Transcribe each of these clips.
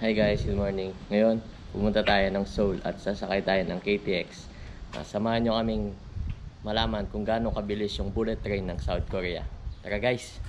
Hi guys, good morning. Ngayon, pumunta tayo ng Seoul at sasakay tayo ng KTX. Samahan nyo kaming malaman kung gaano kabilis yung bullet train ng South Korea. Tara guys!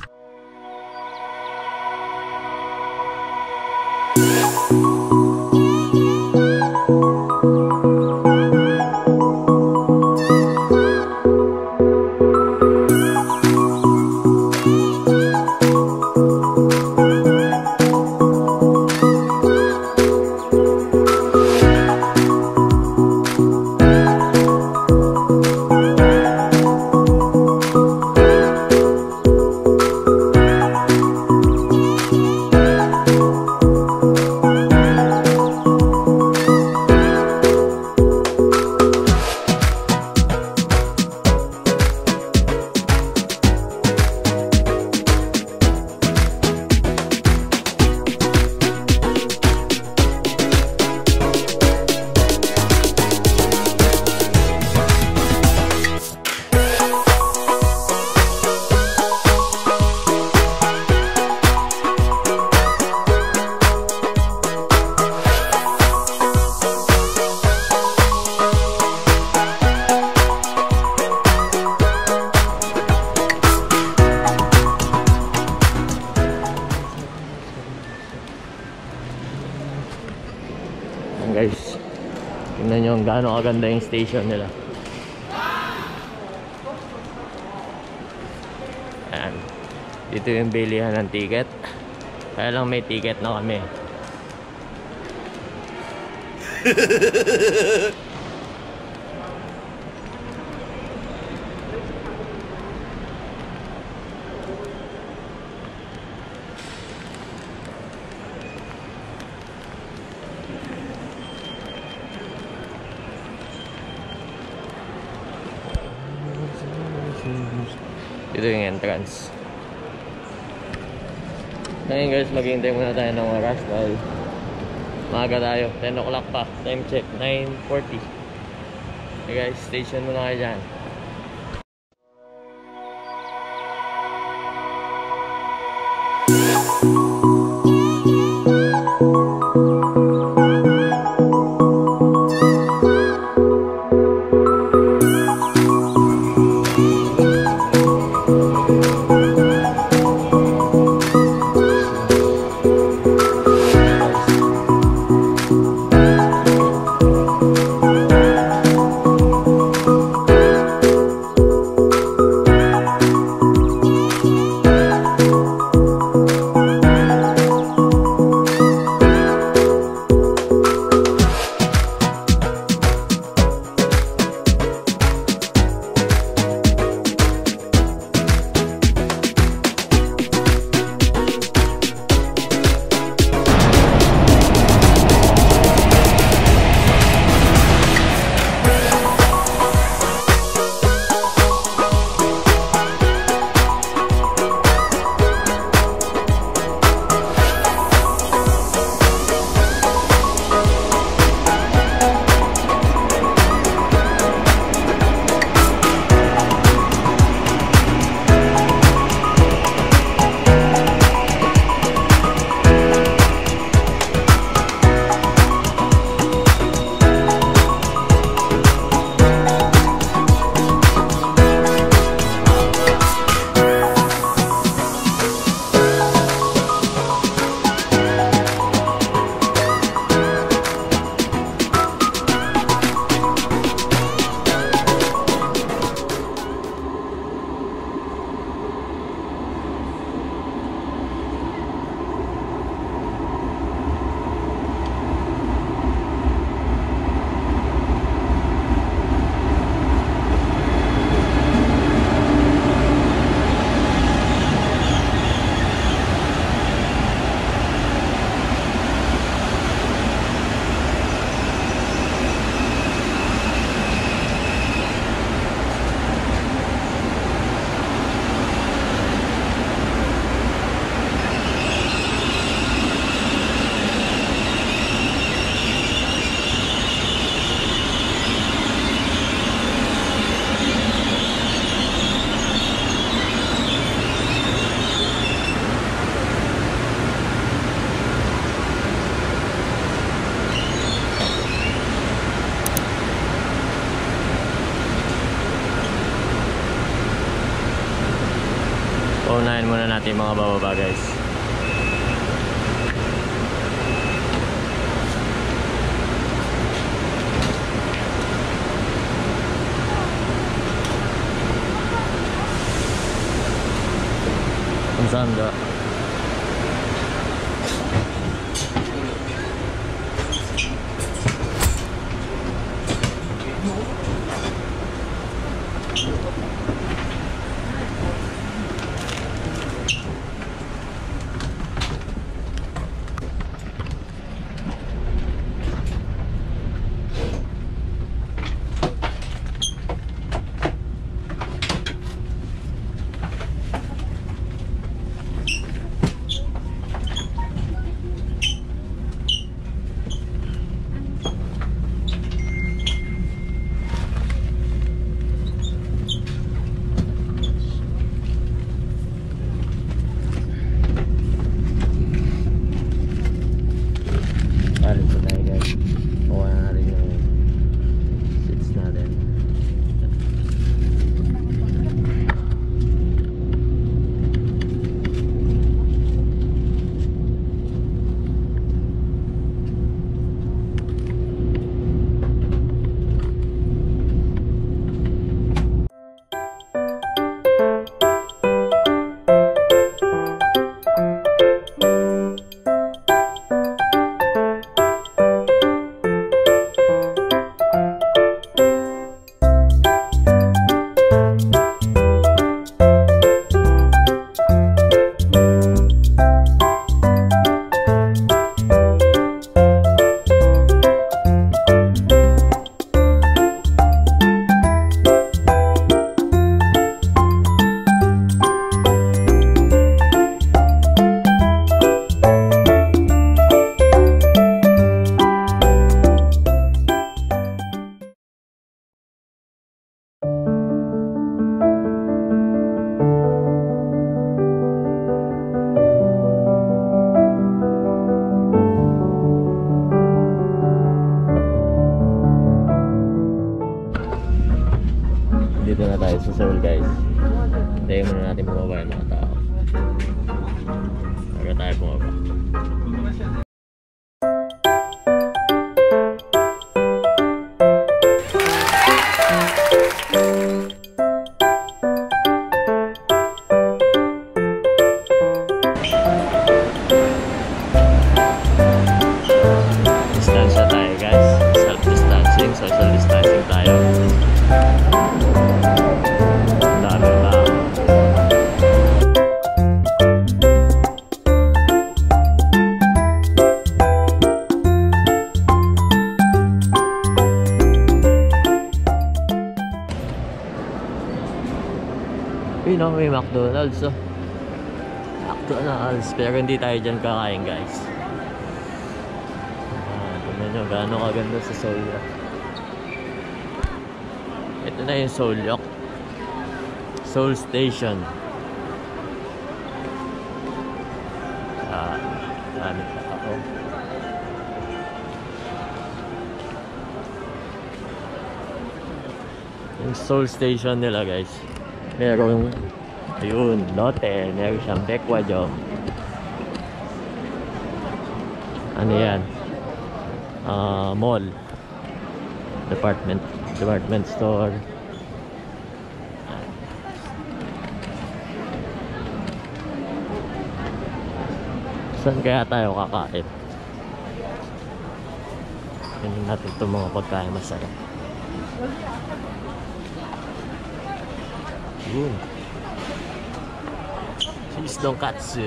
Guys, tingnan nyo kung gaano kaganda yung station nila. Ayan, dito yung bilihan ng ticket. Kaya lang may ticket na kami. Dito yung entrance. Ngayon guys, maghihintay muna tayo ng oras dahil maaga tayo. 10 o'clock pa. Time check, 9:40. Okay guys, station muna kayo dyan. unahin muna natin mga bababa guys. Ang sanda. Dito na tayo sa Seoul guys. Tayo muna natin bumaba yung mga tao bago tayo bumaba. Distansya tayo guys. Self-distancing, social distancing tayo. Uy, no, may McDonald's, oh. McDonald's, pero hindi tayo dyan kakain, guys. Tignan nyo, gaano kaganda sa Seoul. Ito na yung Seoul Seoul Station. Dami na ako. Yung Seoul Station nila, guys. Merong, ayun, lote, meron siyang Baekwajo. Ano yan? Mall. Department store. Saan kaya tayo kakain? Tingnan natin itong mga pagkain masarap. Yun. Cheese donkatsu.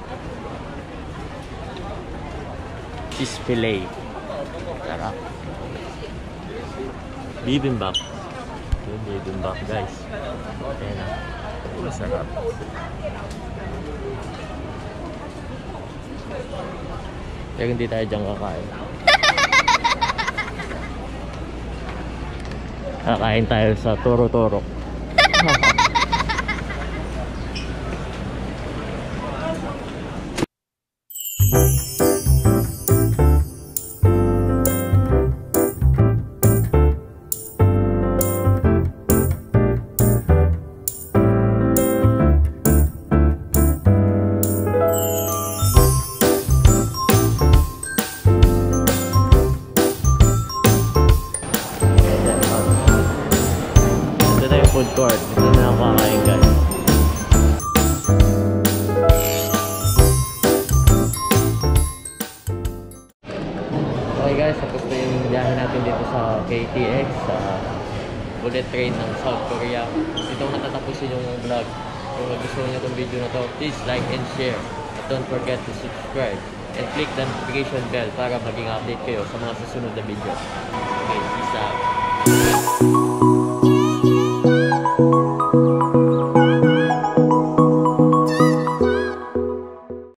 Cheese fillet. Sarap. Bibimbap. Yun, bibimbap guys. Ayan na. Masarap. Pero hindi tayo dyan kakain. Kakain tayo sa Toro-Toro. food court. Ito na ako kakain, guys. Okay guys, tapos na yung biyahe natin dito sa KTX, sa bullet train ng South Korea. Dito matatapusin yung vlog. Kung nagustuhan nyo itong video na to, please like and share. At don't forget to subscribe and click the notification bell para maging update kayo sa mga susunod na video. Okay, peace out.